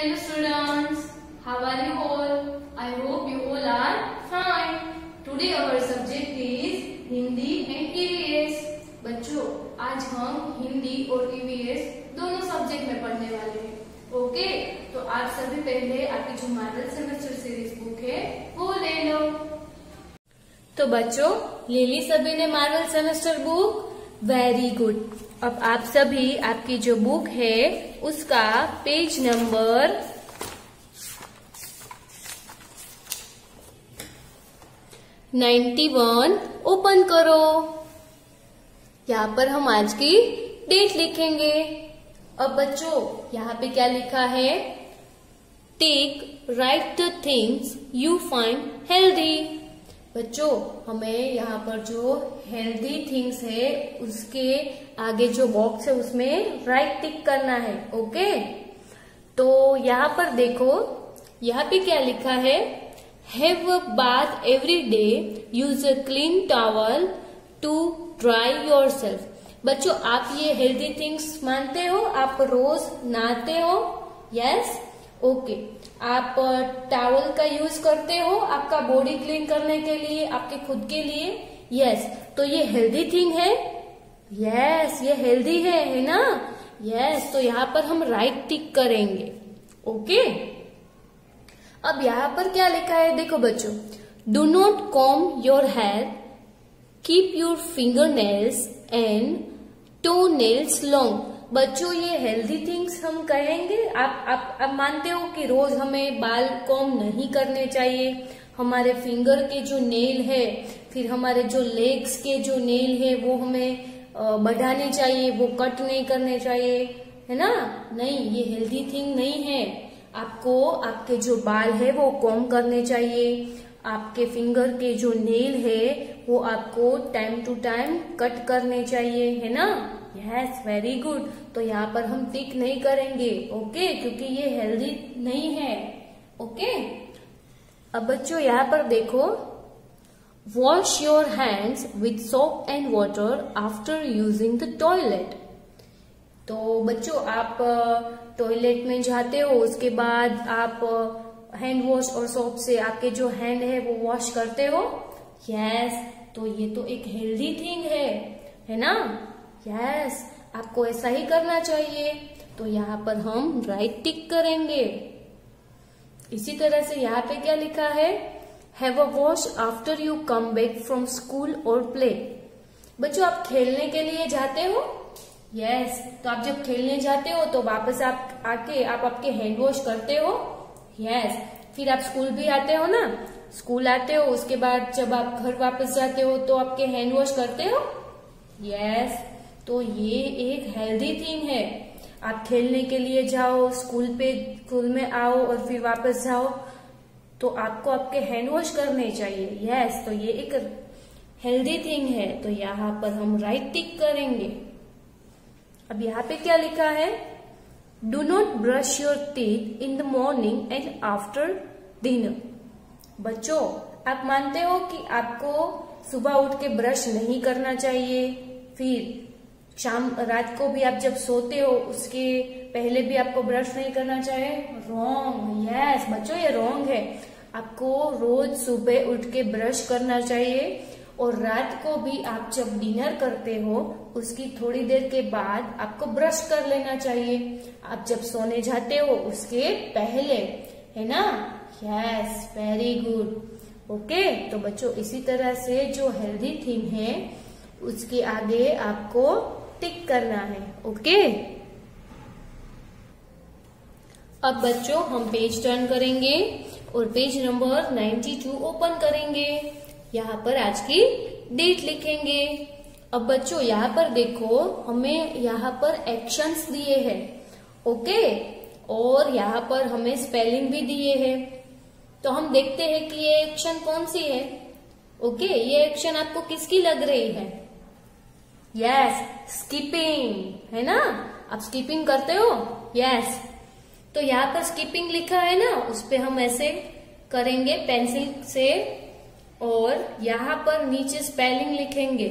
Hello students, how are you all? I hope you all are fine. Today our subject is Hindi and EVS. बच्चों, आज हम हिंदी और EVS दोनों subject में पढ़ने वाले हैं. ओके, तो आप सभी पहले आपकी जो मॉडल सेमेस्टर सीरीज बुक है वो ले लो. तो बच्चों, ले ली सभी ने model semester book? Very good. अब आप सभी आपकी जो बुक है उसका पेज नंबर 91 ओपन करो. यहाँ पर हम आज की डेट लिखेंगे. अब बच्चों, यहाँ पे क्या लिखा है? Take right the things you find healthy. बच्चों, हमें यहाँ पर जो हेल्दी थिंग्स है उसके आगे जो बॉक्स है उसमें राइट टिक करना है. ओके, तो यहाँ पर देखो, यहाँ पे क्या लिखा है? Have a bath every day, use a clean towel to dry yourself. बच्चों, आप ये हेल्दी थिंग्स मानते हो? आप रोज नहाते हो? यस. ओके, आप टॉवल का यूज करते हो आपका बॉडी क्लीन करने के लिए, आपके खुद के लिए? यस. तो ये हेल्दी थिंग है? यस, ये हेल्दी है ना? यस. तो यहाँ पर हम राइट टिक करेंगे. ओके, अब यहाँ पर क्या लिखा है? देखो बच्चों, do not comb your hair, keep your finger nails and toe nails long. बच्चों, ये हेल्दी थिंग्स हम कहेंगे. आप मानते हो कि रोज हमें बाल कॉम नहीं करने चाहिए, हमारे फिंगर के जो नेल है, फिर हमारे जो लेग्स के जो नेल है वो हमें बढ़ाने चाहिए, वो कट नहीं करने चाहिए, है ना? नहीं, ये हेल्दी थिंग नहीं है. आपको आपके जो बाल है वो कॉम करने चाहिए, आपके फिंगर के जो नेल है वो आपको टाइम टू टाइम कट करने चाहिए, है ना? Yes, very good. तो यहाँ पर हम टिक नहीं करेंगे. ओके, क्योंकि ये हेल्दी नहीं है. ओके, अब बच्चों यहाँ पर देखो, wash your hands with soap and water after using the toilet. तो बच्चों, आप टॉयलेट में जाते हो, उसके बाद आप हैंड वॉश और सोप से आपके जो हैंड है वो वॉश करते हो? यस. तो ये तो एक हेल्दी थिंग है ना? यस, आपको ऐसा ही करना चाहिए. तो यहाँ पर हम राइट टिक करेंगे. इसी तरह से यहाँ पे क्या लिखा है? Have a wash after you come back from school और प्ले. बच्चों, आप खेलने के लिए जाते हो? यस. तो आप जब खेलने जाते हो तो वापस आप आके आप आपके हैंड वॉश करते हो? यस. फिर आप स्कूल भी आते हो ना? स्कूल आते हो, उसके बाद जब आप घर वापस जाते हो तो आपके हैंड वॉश करते हो? यस. तो ये एक हेल्दी थिंग है. आप खेलने के लिए जाओ, स्कूल में आओ और फिर वापस जाओ, तो आपको आपके हैंड वॉश करने चाहिए. यस. तो ये एक हेल्दी थिंग है. तो यहाँ पर हम राइट टिक करेंगे. अब यहाँ पे क्या लिखा है? Do not brush your teeth in the morning and after dinner. बच्चों, आप मानते हो कि आपको सुबह उठ के ब्रश नहीं करना चाहिए, फिर रात को भी आप जब सोते हो उसके पहले भी आपको ब्रश नहीं करना चाहिए? रॉन्ग. यस बच्चों, ये रॉन्ग है. आपको रोज सुबह उठ के ब्रश करना चाहिए, और रात को भी आप जब डिनर करते हो उसकी थोड़ी देर के बाद आपको ब्रश कर लेना चाहिए. आप जब सोने जाते हो उसके पहले, है ना? Yes, very good. ओके, तो बच्चों, इसी तरह से जो हेल्दी थिंग है उसके आगे आपको टिक करना है. ओके, अब बच्चों हम पेज टर्न करेंगे और पेज नंबर 92 ओपन करेंगे. यहाँ पर आज की डेट लिखेंगे. अब बच्चों, यहाँ पर देखो, हमें यहाँ पर एक्शंस दिए हैं. ओके, और यहाँ पर हमें स्पेलिंग भी दिए हैं. तो हम देखते हैं कि ये एक्शन कौन सी है. ओके, ये एक्शन आपको किसकी लग रही है? यस, स्कीपिंग, है ना? आप स्कीपिंग करते हो? यस. तो यहाँ पर स्कीपिंग लिखा है ना, उस पे हम ऐसे करेंगे पेंसिल से, और यहाँ पर नीचे स्पेलिंग लिखेंगे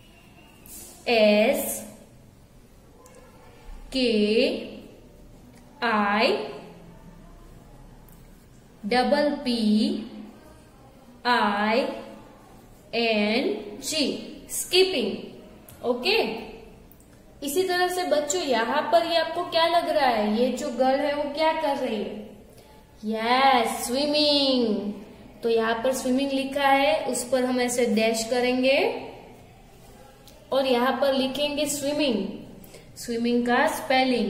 S K I double P I N G, skipping. Okay, इसी तरह से बच्चों यहाँ पर ये आपको क्या लग रहा है, ये जो गर्ल है वो क्या कर रही है? Yes, swimming. तो यहाँ पर स्विमिंग लिखा है, उस पर हम ऐसे डैश करेंगे और यहाँ पर लिखेंगे स्विमिंग। स्विमिंग का स्पेलिंग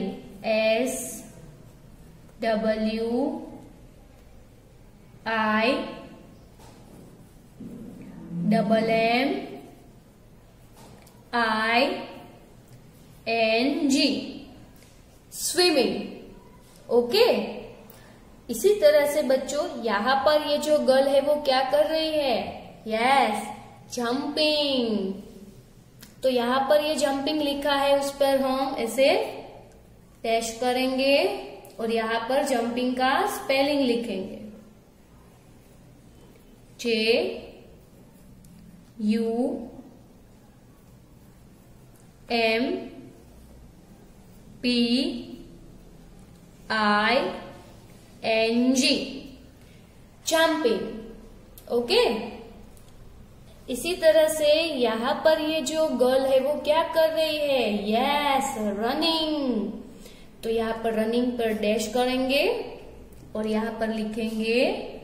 SWIMMING, स्विमिंग। ओके, इसी तरह से बच्चों यहाँ पर ये जो गर्ल है वो क्या कर रही है? Yes, jumping. तो यहाँ पर ये जंपिंग लिखा है, उस पर हम ऐसे डैश करेंगे और यहाँ पर जंपिंग का स्पेलिंग लिखेंगे JUMPING, जंपिंग। ओके, इसी तरह से यहाँ पर ये जो गर्ल है वो क्या कर रही है? Yes, running. तो यहाँ पर रनिंग पर डैश करेंगे और यहाँ पर लिखेंगे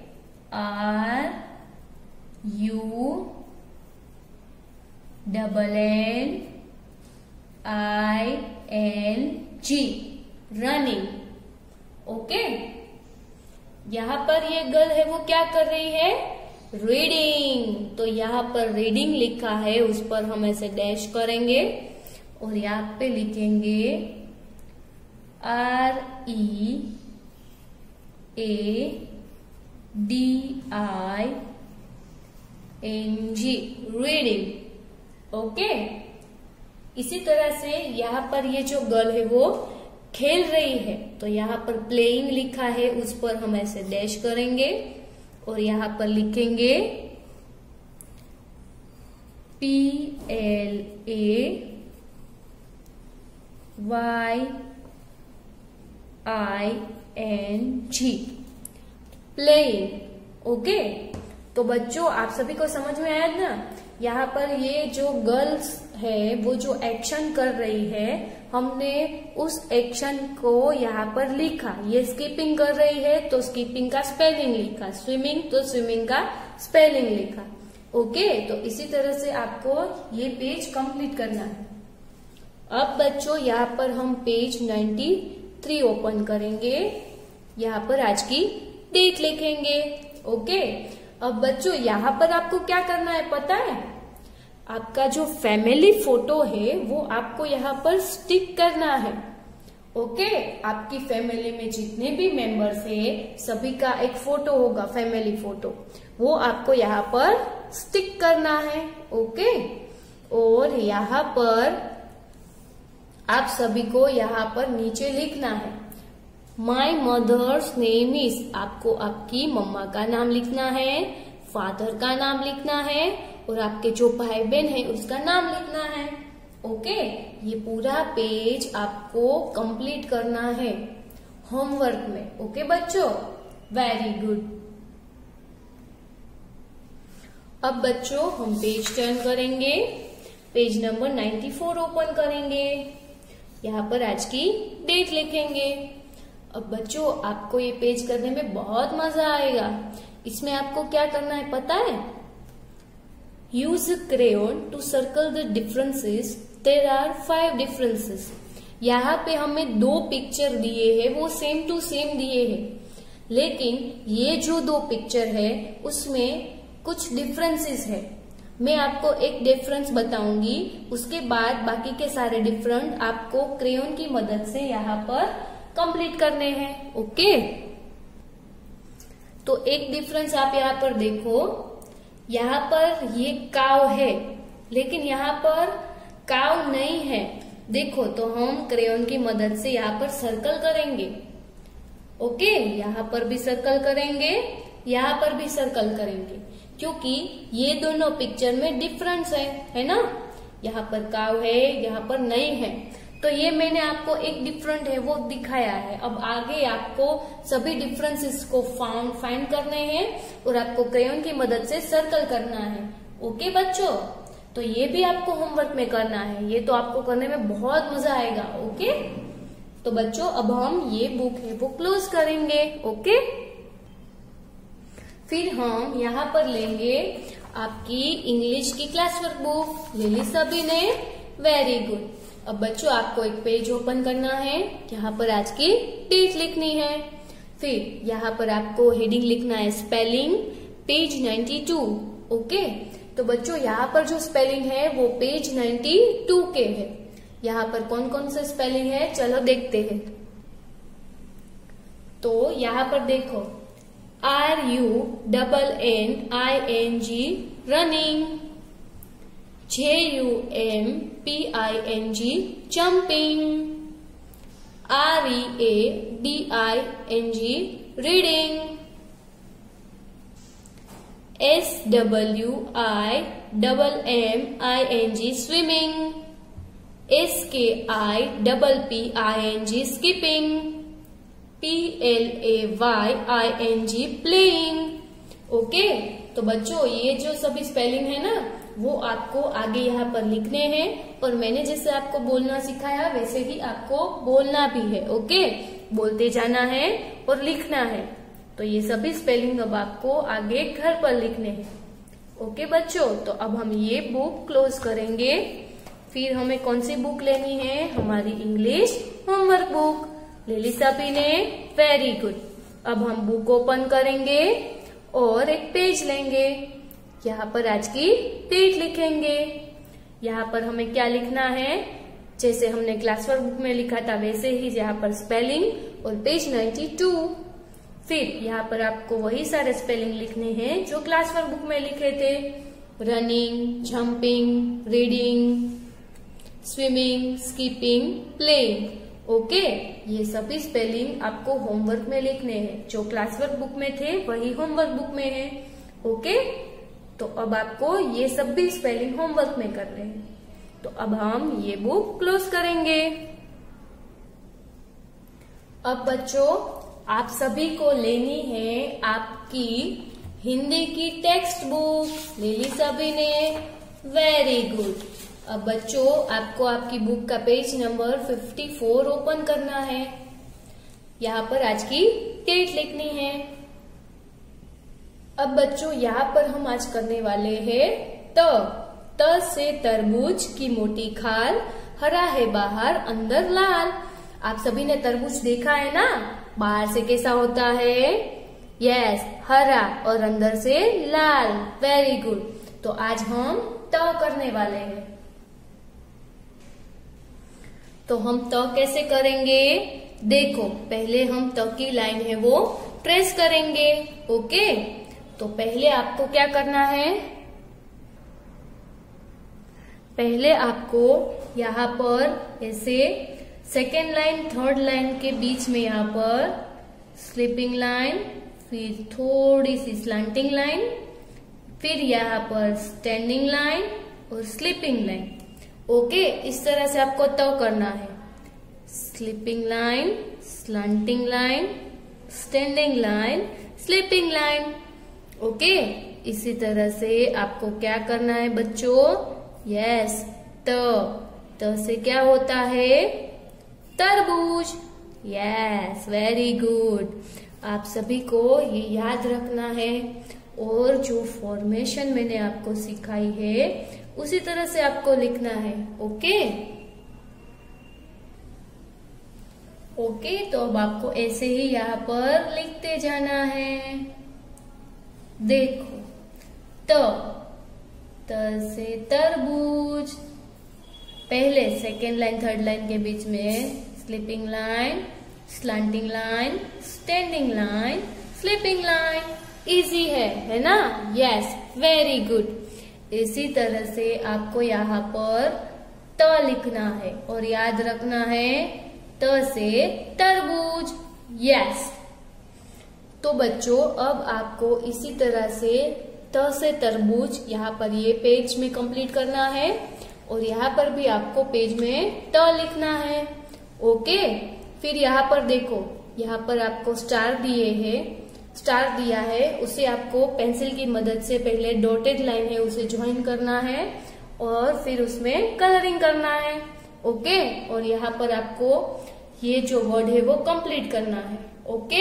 RUNNING, रनिंग। ओके, यहाँ पर ये गर्ल है वो क्या कर रही है? रीडिंग। तो यहाँ पर रीडिंग लिखा है, उस पर हम ऐसे डैश करेंगे और यहाँ पे लिखेंगे READING, रीडिंग। ओके, इसी तरह से यहाँ पर ये जो गर्ल है वो खेल रही है, तो यहाँ पर प्लेइंग लिखा है, उस पर हम ऐसे डैश करेंगे और यहाँ पर लिखेंगे PLAYING, प्लेइंग। ओके, तो बच्चों आप सभी को समझ में आया ना? यहाँ पर ये जो गर्ल्स है वो जो एक्शन कर रही है, हमने उस एक्शन को यहाँ पर लिखा। ये स्कीपिंग कर रही है तो स्कीपिंग का स्पेलिंग लिखा, स्विमिंग तो स्विमिंग का स्पेलिंग लिखा। ओके, तो इसी तरह से आपको ये पेज कंप्लीट करना है। अब बच्चों यहाँ पर हम पेज 93 ओपन करेंगे, यहाँ पर आज की डेट लिखेंगे। ओके, अब बच्चों यहाँ पर आपको क्या करना है पता है? आपका जो फैमिली फोटो है वो आपको यहाँ पर स्टिक करना है। ओके, आपकी फैमिली में जितने भी मेंबर्स है सभी का एक फोटो होगा, फैमिली फोटो, वो आपको यहाँ पर स्टिक करना है। ओके, और यहाँ पर आप सभी को यहाँ पर नीचे लिखना है माई मदर्स नेम इज, आपको आपकी मम्मा का नाम लिखना है, फादर का नाम लिखना है और आपके जो भाई बहन है उसका नाम लिखना है। ओके, ये पूरा पेज आपको कंप्लीट करना है होमवर्क में। ओके बच्चों, वेरी गुड। अब बच्चों हम पेज टर्न करेंगे, पेज नंबर 94 ओपन करेंगे, यहाँ पर आज की डेट लिखेंगे। अब बच्चों आपको ये पेज करने में बहुत मजा आएगा। इसमें आपको क्या करना है पता है? Use crayon to circle the differences, there are 5 differences. यहाँ पे हमें 2 पिक्चर दिए हैं, वो सेम टू सेम दिए हैं, लेकिन ये जो 2 पिक्चर है उसमें कुछ डिफरेंसेस है। मैं आपको एक डिफरेंस बताऊंगी, उसके बाद बाकी के सारे डिफरेंट आपको क्रेयॉन की मदद से यहाँ पर कंप्लीट करने हैं। ओके, तो एक डिफरेंस आप यहाँ पर देखो, यहाँ पर ये काव है लेकिन यहाँ पर काव नहीं है। देखो, तो हम क्रेयॉन की मदद से यहाँ पर सर्कल करेंगे। ओके, यहाँ पर भी सर्कल करेंगे, यहाँ पर भी सर्कल करेंगे, क्योंकि ये दोनों पिक्चर में डिफरेंस है ना? यहाँ पर काव है, यहाँ पर नहीं है, तो ये मैंने आपको एक डिफरेंट है वो दिखाया है। अब आगे आपको सभी डिफरेंसेस को फाइंड करने हैं और आपको क्रेयॉन की मदद से सर्कल करना है। ओके बच्चों, तो ये भी आपको होमवर्क में करना है। ये तो आपको करने में बहुत मजा आएगा। ओके, तो बच्चों अब हम ये बुक है वो क्लोज करेंगे। ओके, फिर हम यहाँ पर लेंगे आपकी इंग्लिश की क्लास वर्क बुक। ले ली सभी ने? Very good. अब बच्चों आपको एक पेज ओपन करना है, यहाँ पर आज की डेट लिखनी है। फिर यहाँ पर आपको हेडिंग लिखना है स्पेलिंग, पेज 92। ओके, तो बच्चों यहाँ पर जो स्पेलिंग है वो पेज 92 के है। यहाँ पर कौन कौन से स्पेलिंग है चलो देखते हैं। तो यहाँ पर देखो, RUNNING running, JUMPING jumping, READING reading, SWIMMING swimming, SKIPPING skipping, PLAYING playing। Okay, तो बच्चों ये जो सभी स्पेलिंग है ना वो आपको आगे यहाँ पर लिखने हैं और मैंने जैसे आपको बोलना सिखाया वैसे ही आपको बोलना भी है। ओके, बोलते जाना है और लिखना है। तो ये सभी स्पेलिंग अब आपको आगे घर पर लिखने हैं। ओके बच्चों, तो अब हम ये बुक क्लोज करेंगे। फिर हमें कौन सी बुक लेनी है? हमारी इंग्लिश होमवर्क बुक। ले ली सभी ने? Very good. अब हम बुक ओपन करेंगे और एक पेज लेंगे, यहाँ पर आज की डेट लिखेंगे। यहाँ पर हमें क्या लिखना है? जैसे हमने क्लास वर्क बुक में लिखा था वैसे ही यहाँ पर स्पेलिंग और पेज 92। फिर यहाँ पर आपको वही सारे स्पेलिंग लिखने हैं जो क्लास वर्क बुक में लिखे थे, running, jumping, reading, swimming, skipping, playing. Okay, ये सभी स्पेलिंग आपको होमवर्क में लिखने हैं। जो क्लास वर्क बुक में थे वही होमवर्क बुक में है। ओके, तो अब आपको ये सभी स्पेलिंग होमवर्क में करने हैं। तो अब हम ये बुक क्लोज करेंगे। अब बच्चों आप सभी को लेनी है आपकी हिंदी की टेक्स्ट बुक। ले ली सभी ने? Very good. अब बच्चों आपको आपकी बुक का पेज नंबर 54 ओपन करना है। यहाँ पर आज की डेट लिखनी है। अब बच्चों यहाँ पर हम आज करने वाले हैं त से तरबूज की मोटी खाल, हरा है बाहर अंदर लाल। आप सभी ने तरबूज देखा है ना? बाहर से कैसा होता है? यस, हरा और अंदर से लाल। Very good. तो आज हम त करने वाले हैं। तो हम त कैसे करेंगे? देखो, पहले हम त की लाइन है वो ट्रेस करेंगे। ओके, तो पहले आपको क्या करना है? पहले आपको यहाँ पर ऐसे सेकेंड लाइन थर्ड लाइन के बीच में यहाँ पर स्लीपिंग लाइन, फिर थोड़ी सी स्लांटिंग लाइन, फिर यहाँ पर स्टैंडिंग लाइन और स्लीपिंग लाइन। ओके, इस तरह से आपको त करना है। Sleeping line, slanting line, standing line, sleeping line. Okay, इसी तरह से आपको क्या करना है बच्चों? यस, त से क्या होता है? तरबूज। Yes, very good. आप सभी को ये याद रखना है और जो फॉर्मेशन मैंने आपको सिखाई है उसी तरह से आपको लिखना है। ओके ओके, तो अब आपको ऐसे ही यहाँ पर लिखते जाना है। देखो, त से तरबूज, पहले सेकेंड लाइन थर्ड लाइन के बीच में sleeping line, slanting line, standing line, sleeping line. Easy है ना? Yes, very good. इसी तरह से आपको यहाँ पर त लिखना है और याद रखना है त से तरबूज। यस, तो बच्चों अब आपको इसी तरह से त से तरबूज यहाँ पर ये पेज में कंप्लीट करना है। और यहाँ पर भी आपको पेज में ट लिखना है। ओके, फिर यहाँ पर देखो, यहाँ पर आपको स्टार दिया है, उसे आपको पेंसिल की मदद से पहले डॉटेड लाइन है उसे ज्वाइन करना है और फिर उसमें कलरिंग करना है। ओके, और यहाँ पर आपको ये जो वर्ड है वो कंप्लीट करना है। Okay,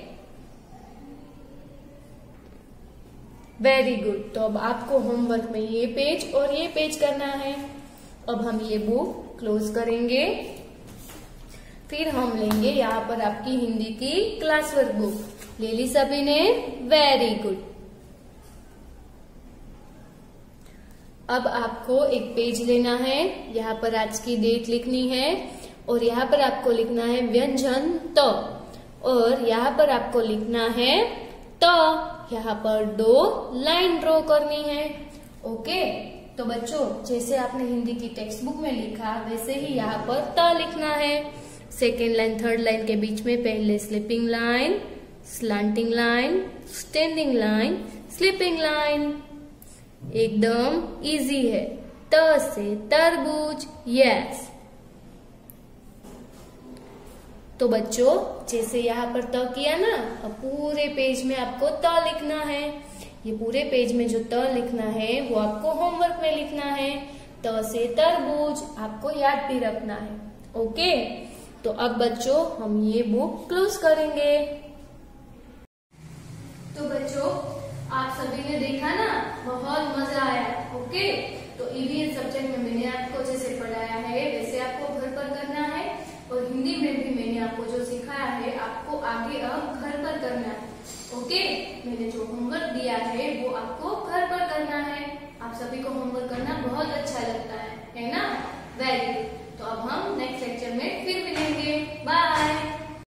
very good. तो अब आपको होमवर्क में ये पेज और ये पेज करना है। अब हम ये बुक क्लोज करेंगे, फिर हम लेंगे यहाँ पर आपकी हिंदी की क्लास वर्क बुक। ले ली सभी ने? Very good. अब आपको एक पेज लेना है, यहाँ पर आज की डेट लिखनी है और यहाँ पर आपको लिखना है व्यंजन त, और यहाँ पर आपको लिखना है त। यहाँ पर 2 लाइन ड्रॉ करनी है। ओके, तो बच्चों जैसे आपने हिंदी की टेक्स्ट बुक में लिखा वैसे ही यहाँ पर त लिखना है। सेकेंड लाइन थर्ड लाइन के बीच में पहले sleeping line, slanting line, standing line, sleeping line. एकदम इजी है। त से तरबूज, यस। तो बच्चों जैसे यहाँ पर त किया ना, अब पूरे पेज में आपको त लिखना है। ये पूरे पेज में जो त लिखना है वो आपको होमवर्क में लिखना है। त से तरबूज आपको याद भी रखना है। ओके, तो अब बच्चों हम ये बुक क्लोज करेंगे। तो बच्चों आप सभी ने देखा ना, बहुत मजा आया। ओके, तो ईवीएस सब्जेक्ट में मैंने आपको जैसे पढ़ाया है वैसे आपको घर पर करना है, और हिंदी में भी मैंने आपको जो सिखाया है आपको आगे अब घर पर करना है। ओके, मैंने जो होमवर्क दिया है वो आपको घर पर करना है। आप सभी को होमवर्क करना बहुत अच्छा लगता है ना? Very good. तो अब हम नेक्स्ट